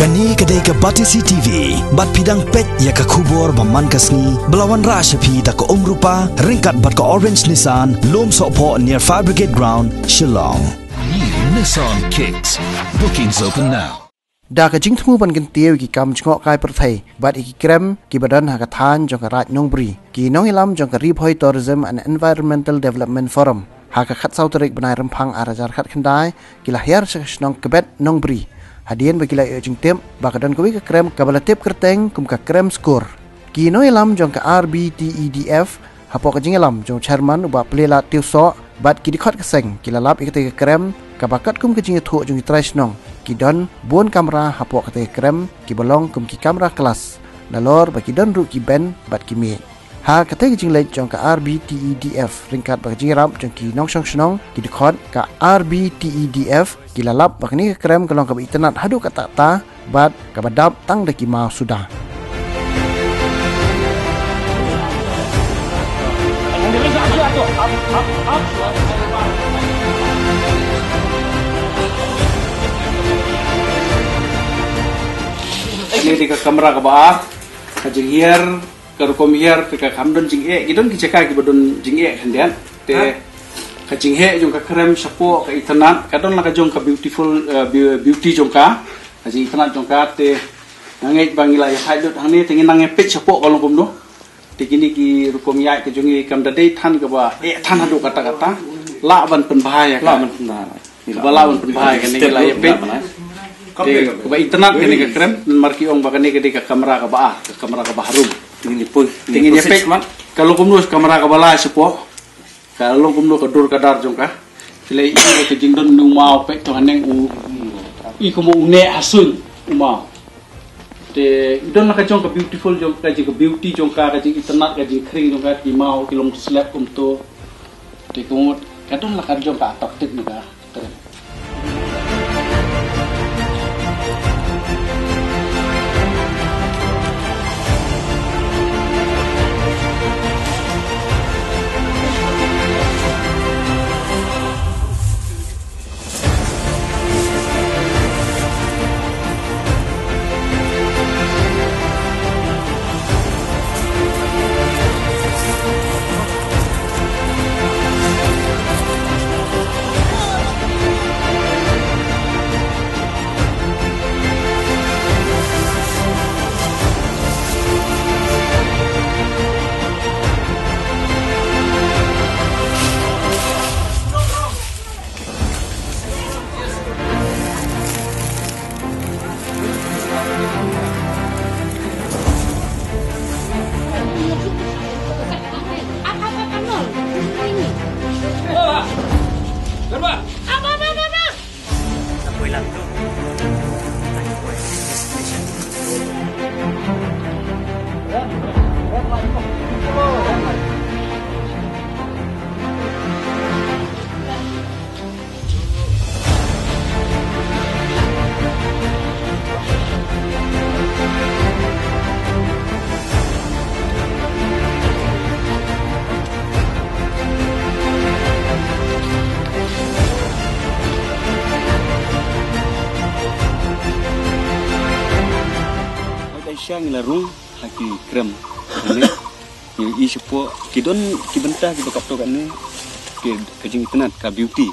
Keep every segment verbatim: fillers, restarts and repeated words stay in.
Kani kedai ke Batisi T V, bat pidang pet ya ke kubur baman kasni, belawan rashapi tak ke umrupa, ringkat bat ke Orange Nissan, lom sokpo near Fire Brigade Ground, Shillong. New Nissan Kicks. Bookings open now. Dah ke jing temu ban gentiu ki kam jengok kai perthai, bat iki krem ki badan hakathan jong ke raj nongbri, ki nong ilam jong ke Riphoi Tourism and Environmental Development Forum, haka khat sauterik benai rempang arajar khat kendai, ki lahir sekesnong kebet nongbri. Hadian bagi lai ujung tem bakadan kowe ke krem kabala tip kerteng kum ka krem skor. Ki no ilam jong ka R B T E D F hapo ka jing ilam jong chairman uba plela tiu so bat ki dikhot keseng ki lalap ikate ke krem ka bakat kum ke jing thu jong traisnong ki don bon kamera hapo kate krem ki bolong kum ki kamera kelas lalor bagi don ru ki ben bat ki mi. Ha kate ke jing lai jong ka R B T E D F ringkat bagi jing ram jong ki nong song snong ki dikhot ka R B T E D F Gila lap bakni krem kalong ka internet hadu kata ta bat ka badap tang deki mau sudah. Ini di kamera ka ba ka jing hier ka rukom hier ka kamdon jing e gidon ki cekak ki badon jing e kandian te kajing he jong ka krem sapo ka internet kadon la ka jong ka beautiful uh, beauty jong ka kajing internet jong ka te nangej bangila ya haidot hangni tingin nange pet sapo kalong kumno te kini ki rukom ya ka jongi kam dadai than ka ba e than hadu kata kata la ban pen bahaya la ban pen bahaya ba la ban pen bahaya ka ni la ya pet te ba internet kini ka krem marki ong ba kani ka ka kamera ka ba ka kamera ka ba harum tingin ni pun tingin ya pet kalong kumno kamera ka bala sapo kalau kumno kadur kadar jongka sile ini ke jingdon nu mau pek to haneng u i kumo une asun umau te idon la ka jong ka beautiful jong ka jing beauty jong ka ka jing internet ka jing kring jong ka ki mau kilom slap um to te kumo kadon la ka jong ka tok tik ni ka Siang larung haki krem ini ni isipo kidon kibentah di bakap to kan ni ke kajing tenat ka beauty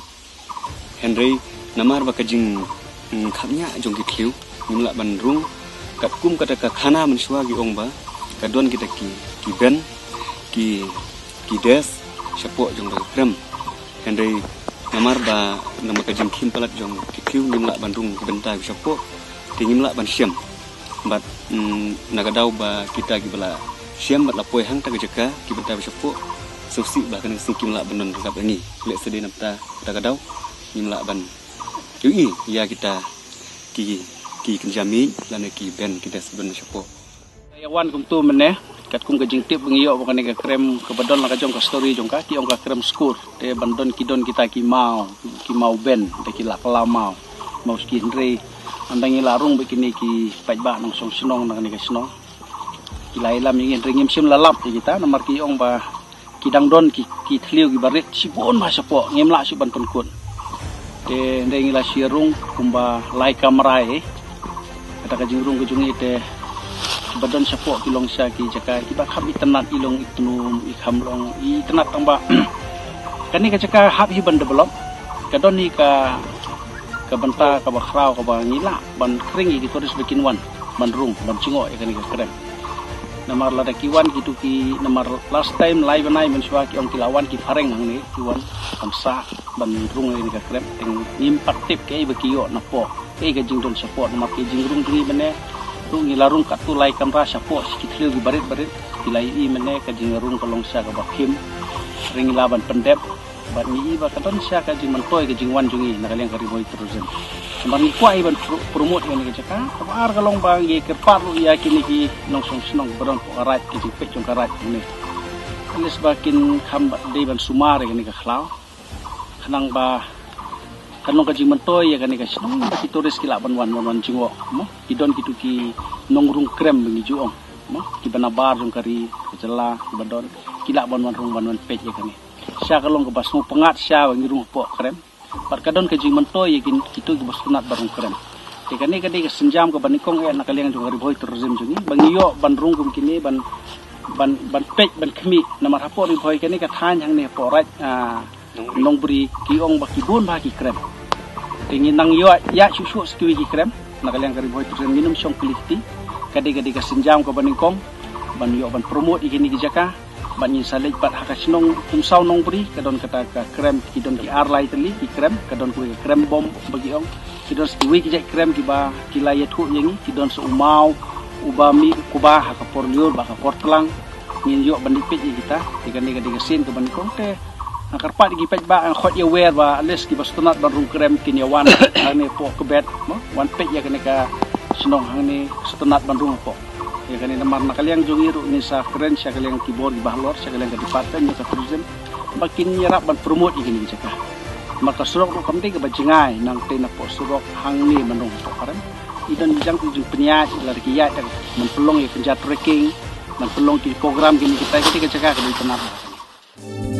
Henry namar ba kajing khamnya jong ki kliu nimla bandrung kat kum kata ka khana mensua gi ong ba kadon kita ki ki ben ki ki des sipo jong ba krem Henry namar ba nama kajing kim palat jong ki kliu nimla bandrung kibentah gi sipo tingimla ban siam bat mm, nagadau ba kita gibala siam bat lapoi hang ta gejaka kibenta bisapo susi ba kan singkim la benon kap ni lek sedi napta nagadau nimla ban yui ya kita ki ki kenjami lan ki ben kita seben siapo yawan kum tu meneh kat kum kajing tip ngiyo ba kan ke krem ke badon la ka jong ka story jong ka ki ong ka krem skur te bandon kidon kita ki mau ki mau ben te ki la kala mau mau skin re andangi larung begini ki pajba nong song senong nang ni kesno kilai lam ingin ringim sim lalap kita nomor ki ong ba kidang don ki ki thliu ki barit sibon ma sapo ngemla si ban kun te ndeng ila sirung kumba lai kamera e kata kajing rung kajung ite badan sapok kilong sya ki jaka ki ba kham itanat ilong itnum ikham long itanat tamba kani ka jaka hab hi ban develop kadon ni ka ka banta ka ba khrau ka ba ngila ban kring ki toris bikin wan ban rung ban cingok ya kani ka keren namar lada kiwan gitu ki namar last time live nai mensua ki ong kilawan ki fareng hang ni kiwan kamsa ban rung ni ka keren teng impak tip ke ba kiyo na po ke ga jingdon support namar ki jingrung dri bane rung ilarung katu lai kamra support sikit lagi barit barit kilai i mene ka jingrung kolong sya ka bakim ring laban pendep bat ni ba kadon sya ka jing mantoy ka jingwan jungi nakaleng kari boy terusen namar ni kuai ban promote ni ka jaka kabar kalong bang ye kerpat lu ya kini ki nong song snong baron po arat ki jing pechong karat ni alis bakin kham de ban sumar ni ka khlau khanang ba kanong ka jing mantoy ya kani ka snong ba ki toris ki laban wan wan jingwo mo idon kitu ki nongrung krem bengi juong mo ki banabar jong kari jela badon ki laban wan rung ban wan pech ya kani sya kalong ka basmu pengat sya bengi rung po krem par kadon ka jing mantoy ya kin kitu ki basunat barung krem te kani kadi ka senjam ka banikong ya nakaleng jong kari boy terzim jongi bengi yo ban rung kum kini ban ban ban pech ban khmi namar hapo ri boy kani ka than hang ne po rat nong beri kiong baki bon baki krem tingin nang yo ya susu skiwi ki krem nakaleng kari boy tu minum song kuliti kadi kadi ka senjam ka baningkong ban yo ban promote ikini ki jaka ban yin salej bat hakasnong kumsaw nong beri kadon kata ka krem kidon ki arlai teli ki krem kadon ku krem bom bagi ong kidon skiwi ki krem ki ba kilaya thu yengi kidon so umau ubami kubah ka porliur ba ka portlang ngin yo bandik pe kita tikani kadi ka sin ka baningkong te akarpat gi pej ba ang khot ya wer ba les ki bastunat barung krem kinyawan ane po kebet mo wan pej ya kene ka snong hangni stunat barung po ya kene namar nakaliang jongiru ni sa keren sya kaliang keyboard di bahlor sya kaliang department ni ka tourism makin nyerap ban promote igini jaka maka surok ro kamti ka bajingai nang tena po surok hangni manung po karen idan bijang tujung peniat lar ki ya dan menpelong ya kenjat trekking menpelong ki program gini kita kita jaka ka di tenar